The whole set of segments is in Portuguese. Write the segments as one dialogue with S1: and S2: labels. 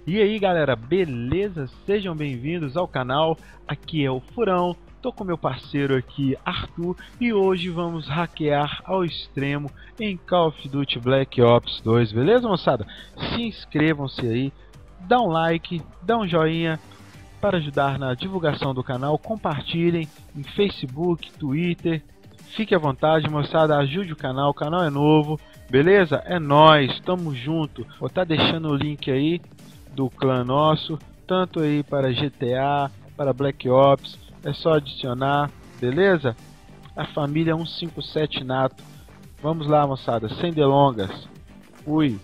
S1: E aí galera, beleza? Sejam bem-vindos ao canal, aqui é o Furão, tô com meu parceiro aqui Arthur e hoje vamos hackear ao extremo em Call of Duty Black Ops 2, beleza moçada? Se inscrevam-se aí, dá um like, dá um joinha para ajudar na divulgação do canal, compartilhem em Facebook, Twitter, fique à vontade moçada, ajude o canal é novo, beleza? É nóis, tamo junto, vou estar deixando o link aí do clã nosso, tanto aí para GTA, para Black Ops, é só adicionar, beleza? A família 157 Nato. Vamos lá moçada, sem delongas, fui!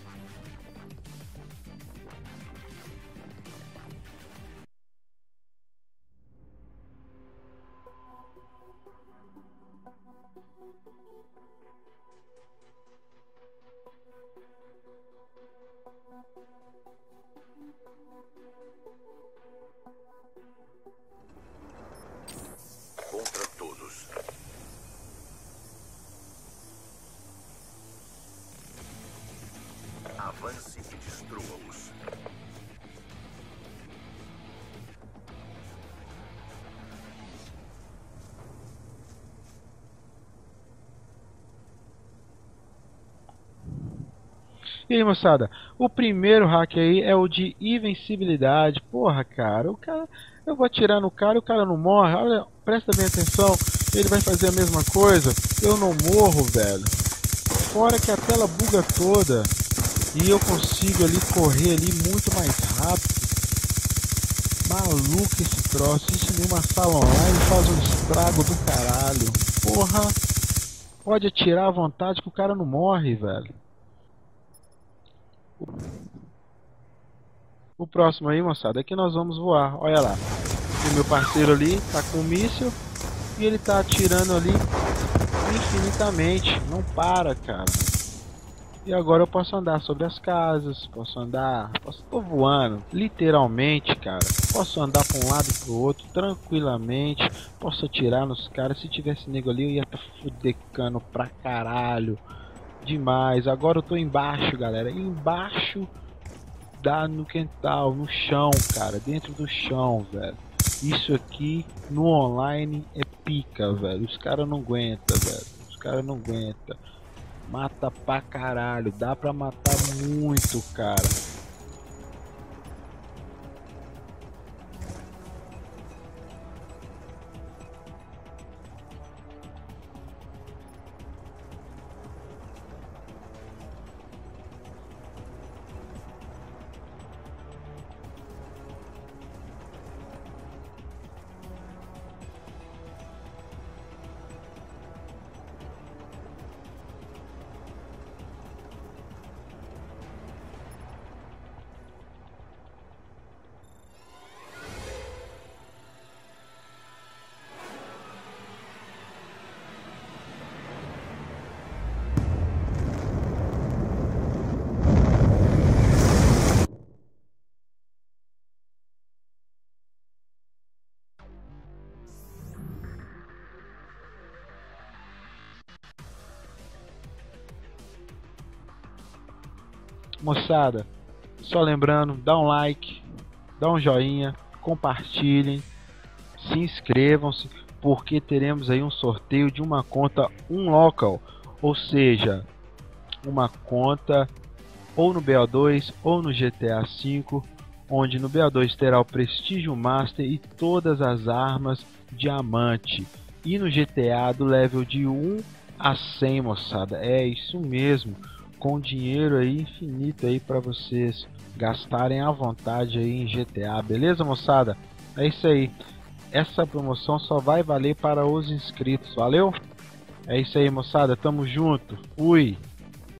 S2: Contra todos. Avance e destrua-os.
S1: E aí moçada, o primeiro hack aí é o de invencibilidade. Porra cara, eu vou atirar no cara e o cara não morre. Olha, presta bem atenção, ele vai fazer a mesma coisa, eu não morro, velho. Fora que a tela buga toda e eu consigo ali correr ali muito mais rápido. Maluco esse troço, isso em uma sala online faz um estrago do caralho. Porra, pode atirar à vontade que o cara não morre, velho. O próximo aí, moçada, é que nós vamos voar. Olha lá, o meu parceiro ali tá com um míssil e ele tá atirando ali infinitamente, não para, cara. E agora eu posso andar sobre as casas, tô voando, literalmente, cara. Posso andar para um lado e pro outro tranquilamente, posso atirar nos caras. Se tivesse nego ali eu ia tá fudecando pra caralho. Demais. Agora eu tô embaixo, galera. Embaixo no quintal, no chão, cara. Dentro do chão, velho. Isso aqui no online é pica, velho. Os caras não aguentam, velho. Os caras não aguentam. Mata pra caralho. Dá pra matar muito, cara. Moçada, só lembrando, dá um like, dá um joinha, compartilhem, se inscrevam-se, porque teremos aí um sorteio de uma conta Unlockable, ou seja, uma conta ou no BO2 ou no GTA V, onde no BO2 terá o Prestígio Master e todas as armas diamante, e no GTA do level de 1 a 100, moçada, é isso mesmo, com dinheiro aí infinito aí para vocês gastarem à vontade aí em GTA, beleza moçada? É isso aí, essa promoção só vai valer para os inscritos, valeu? É isso aí moçada, tamo junto, fui!